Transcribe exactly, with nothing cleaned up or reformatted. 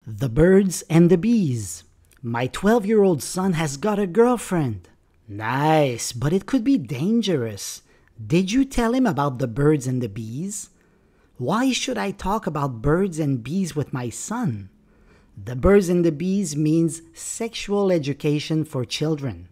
The birds and the bees. My twelve-year-old son has got a girlfriend. Nice, but it could be dangerous. Did you tell him about the birds and the bees? Why should I talk about birds and bees with my son? The birds and the bees means sexual education for children.